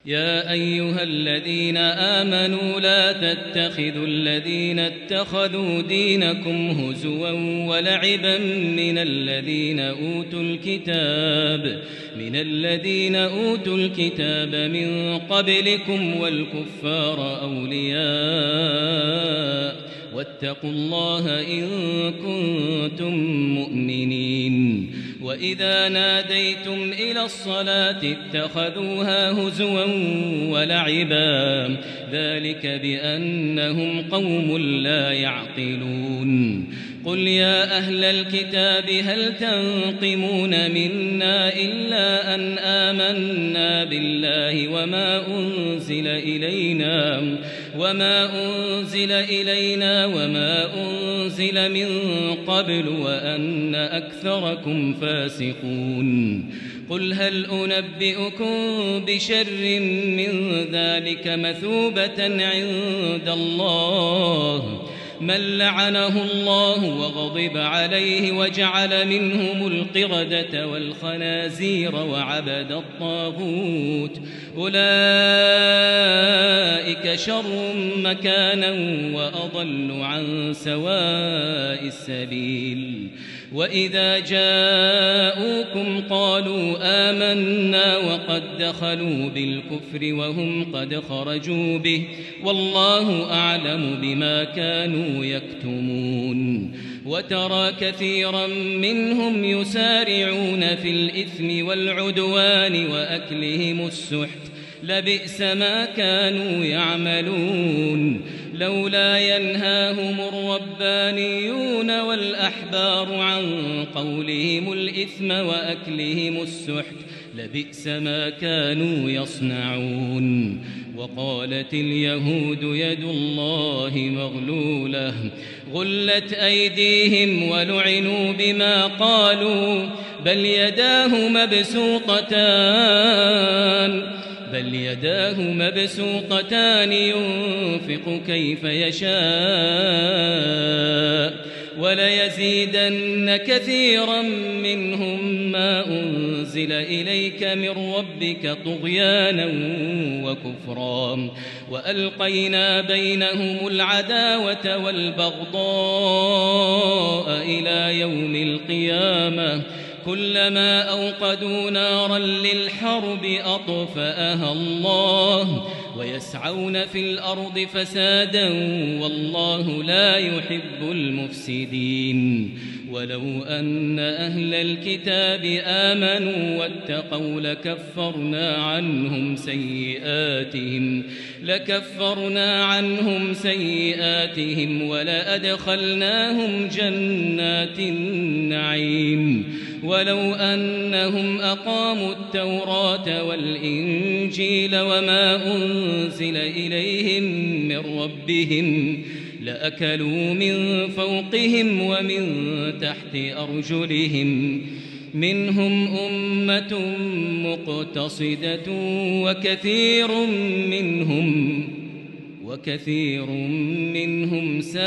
يا أيها الذين آمنوا لا تتخذوا الذين اتخذوا دينكم هزوا ولعبا من الذين أوتوا الكتاب من قبلكم والكفار أولياء واتقوا الله إن كنتم مؤمنين. وإذا ناديتم إلى الصلاة اتخذوها هزوا ولعبا ذلك بأنهم قوم لا يعقلون. قل يا أهل الكتاب هل تنقمون منا إلا أن آمنا بالله وما أنزل إلينا وما أنزل من قبل وأن أكثركم فاسقون. قل هل أنبئكم بشر من ذلك مثوبة عند الله من لعنه الله وغضب عليه وجعل منهم القردة والخنازير وعبد الطاغوت أولئك شر مكانا وأضل عن سواء السبيل. وإذا جاءوكم قالوا آمنا وقد دخلوا بالكفر وهم قد خرجوا به والله أعلم بما كانوا يكتمون. وترى كثيرا منهم يسارعون في الإثم والعدوان وأكلهم السحت لبئس ما كانوا يعملون. لولا ينهاهم الربانيون والأحبار عن قولهم الإثم وأكلهم السحت لبئس ما كانوا يصنعون. وقالت اليهود يد الله مغلولة غلت أيديهم ولعنوا بما قالوا بل يداه مبسوطتان ينفق كيف يشاء وليزيدن كثيرا منهم ما أنزل إليك من ربك طغيانا وكفرا وألقينا بينهم العداوة والبغضاء إلى يوم القيامة كلما أوقدوا نارا للحرب أطفأها الله ويسعون في الأرض فسادا والله لا يحب المفسدين. ولو أن أهل الكتاب آمنوا واتقوا لكفرنا عنهم سيئاتهم ولأدخلناهم جنات النعيم. ولو أنهم أقاموا التوراة والإنجيل وما أنزل إليهم من ربهم لأكلوا من فوقهم ومن تحت أرجلهم منهم أمة مقتصدة وكثير منهم ساء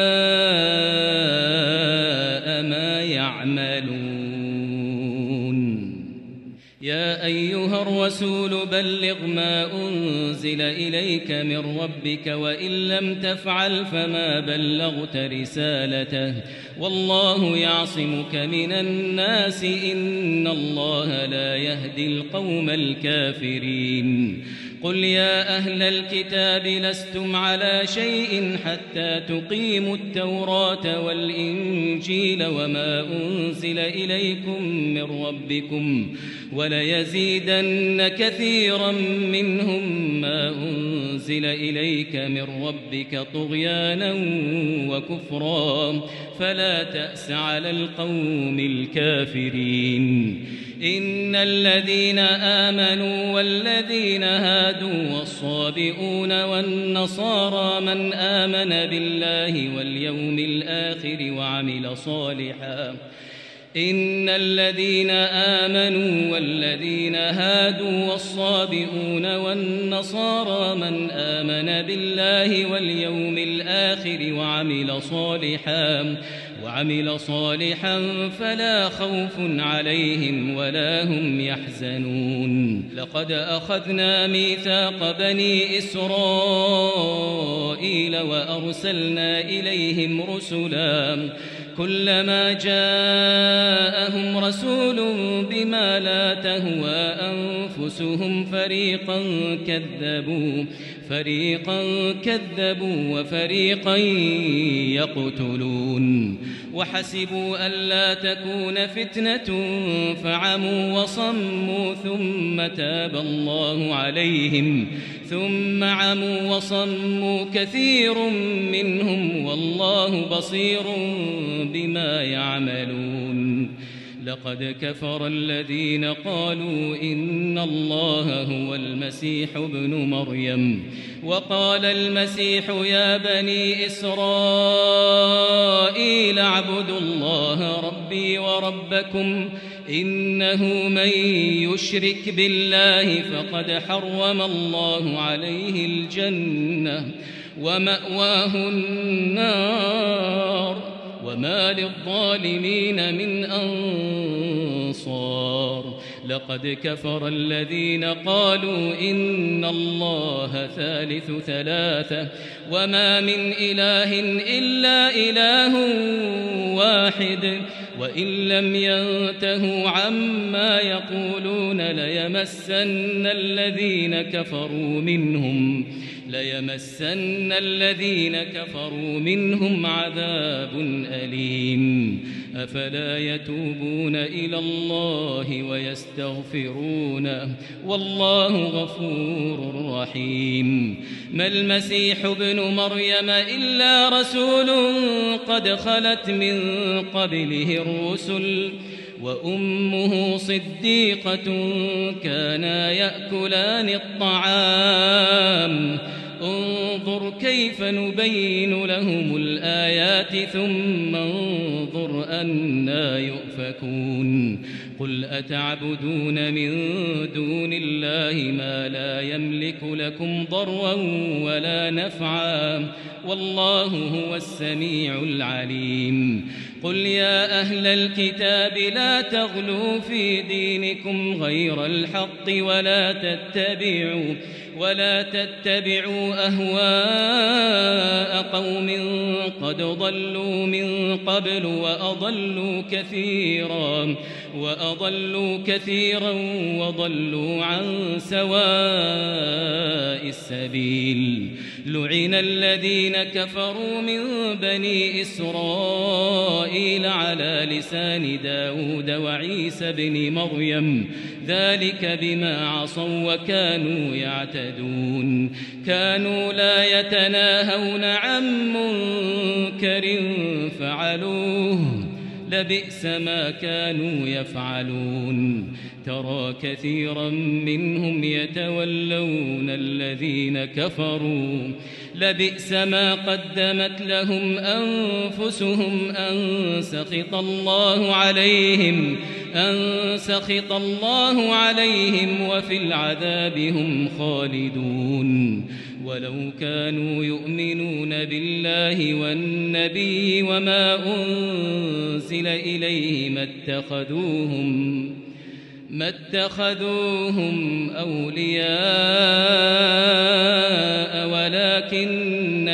ما يعملون. يا أيها الرسول بلغ ما أنزل إليك من ربك وإن لم تفعل فما بلغت رسالته والله يعصمك من الناس إن الله لا يهدي القوم الكافرين. قل يا أهل الكتاب لستم على شيء حتى تقيموا التوراة والإنجيل وما أنزل إليكم من ربكم وليزيدن كثيرا منهم ما أنزل إليك من ربك طغيانا وكفرا فلا تأس على القوم الكافرين. إن الذين آمنوا والذين هادوا والصابئون والنصارى من آمن بالله واليوم الآخر وعمل صالحا إن الذين آمنوا والذين هادوا والصابئون والنصارى من آمن بالله واليوم الآخر وعمل صالحا فلا خوف عليهم ولا هم يحزنون لقد أخذنا ميثاق بني إسرائيل وأرسلنا إليهم رسلا كلما جاءهم رسول بما لا تهوى أنفسهم فريقا كذبوا وفريقا يقتلون وحسبوا ألا تكون فتنة فعموا وصموا ثم عموا وصموا كثير منهم والله بصير بما يعملون لقد كفر الذين قالوا إن الله هو المسيح ابن مريم وقال المسيح يا بني إسرائيل اعبدوا الله ربي وربكم إنه من يشرك بالله فقد حرم الله عليه الجنة ومأواه النار وما للظالمين من أنصار لقد كفر الذين قالوا إن الله ثالث ثلاثة وما من إله إلا إله واحد وإن لم ينتهوا عما يقولون ليمسن الذين كفروا منهم عذاب أليم أفلا يتوبون إلى الله ويستغفرونه والله غفور رحيم ما المسيح ابن مريم إلا رسول قد خلت من قبله الرسل وأمه صديقة كانا يأكلان الطعام انظر كيف نبين لهم الآيات ثم انظر أنا يؤفكون قل أتعبدون من دون الله ما لا يملك لكم ضرا ولا نفعا والله هو السميع العليم قل يا أهل الكتاب لا تغلوا في دينكم غير الحق ولا تتبعوا أهواء قوم قد ضلوا من قبل وأضلوا كثيرا وضلوا عن سواء السبيل لعن الذين كفروا من بني إسرائيل على لسان داود وعيسى بن مريم ذلك بما عصوا وكانوا يعتدون كانوا لا يتناهون عن منكر فعلوه لبئس ما كانوا يفعلون ترى كثيرا منهم يتولون الذين كفروا لبئس ما قدمت لهم أنفسهم أن سخط الله عليهم وفي العذاب هم خالدون ولو كانوا يؤمنون بالله والنبي وما أنزل إليه ما اتخذوهم أولياء ولكن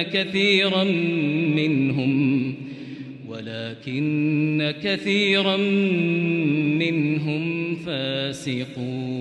كثيرا منهم فاسقون